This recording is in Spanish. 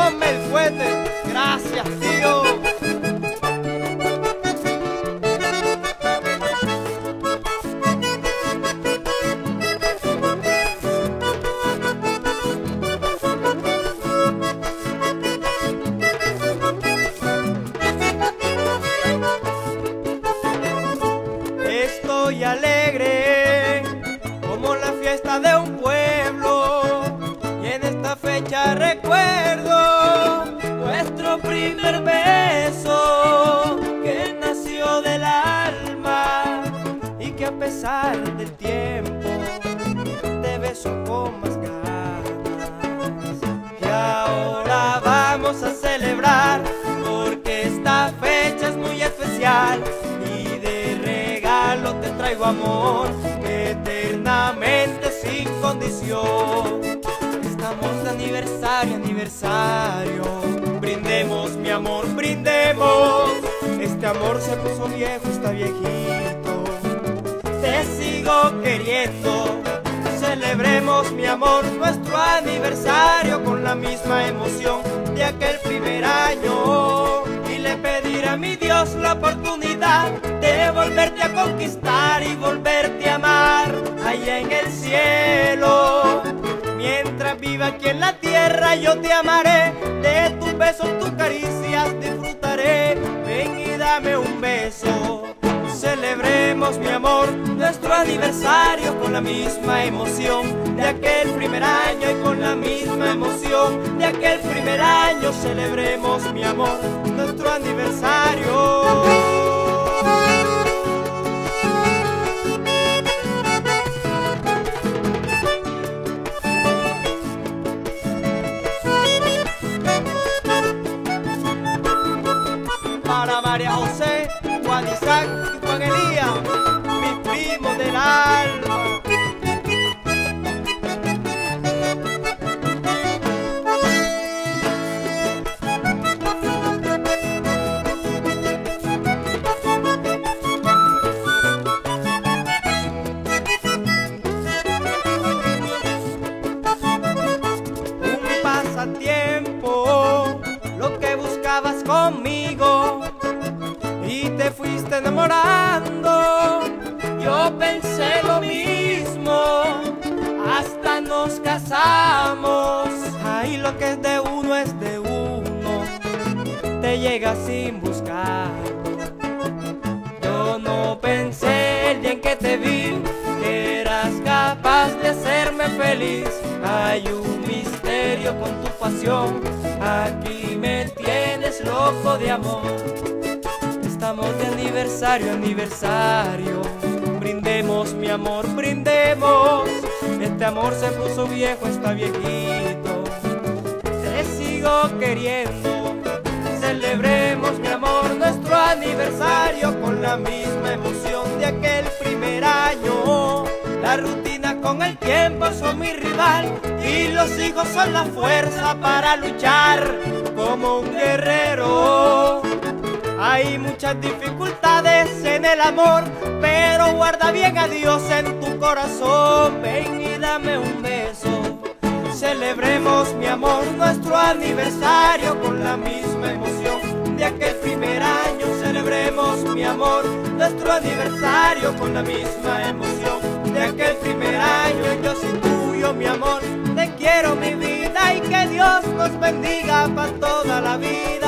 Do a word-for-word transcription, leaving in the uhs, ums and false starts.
Ponme el fuete. Gracias, tío. Estoy alegre como la fiesta de un pueblo, y en esta fecha recuerdo nuestro primer beso que nació del alma y que a pesar del tiempo te beso con más ganas. Y ahora vamos a celebrar porque esta fecha es muy especial, y de regalo te traigo amor eternamente sin condición. Estamos de aniversario, aniversario. Brindemos, mi amor, brindemos. Este amor se puso viejo, está viejito. Te sigo queriendo. Celebremos, mi amor, nuestro aniversario con la misma emoción de aquel primer año. Y le pediré a mi Dios la oportunidad de volverte a conquistar y volverte a amar allá en el cielo. Mientras viva aquí en la tierra yo te amaré, de tus besos, tus caricias disfrutaré. Ven y dame un beso. Celebremos, mi amor, nuestro aniversario con la misma emoción de aquel primer año, y con la misma emoción de aquel primer año celebremos, mi amor, nuestro aniversario. Para María José, Juan Isaac y Juan Elías, mis primos del alma. Un pasatiempo, lo que buscabas conmigo, y te fuiste enamorando. Yo pensé lo mismo, hasta nos casamos. Ay, lo que es de uno es de uno, te llega sin buscar. Yo no pensé el día en que te vi que eras capaz de hacerme feliz. Hay un misterio con tu pasión, aquí me tienes loco de amor. Estamos de aniversario, aniversario. Brindemos, mi amor, brindemos. Este amor se puso viejo, está viejito. Te sigo queriendo. Celebremos, mi amor, nuestro aniversario con la misma emoción de aquel primer año. La rutina con el tiempo son mi rival, y los hijos son la fuerza para luchar como un guerrero. Hay muchas dificultades en el amor, pero guarda bien a Dios en tu corazón. Ven y dame un beso. Celebremos, mi amor, nuestro aniversario con la misma emoción de aquel primer año. Celebremos, mi amor, nuestro aniversario con la misma emoción de aquel primer año. Yo soy tuyo, mi amor, te quiero, mi vida, y que Dios nos bendiga para toda la vida.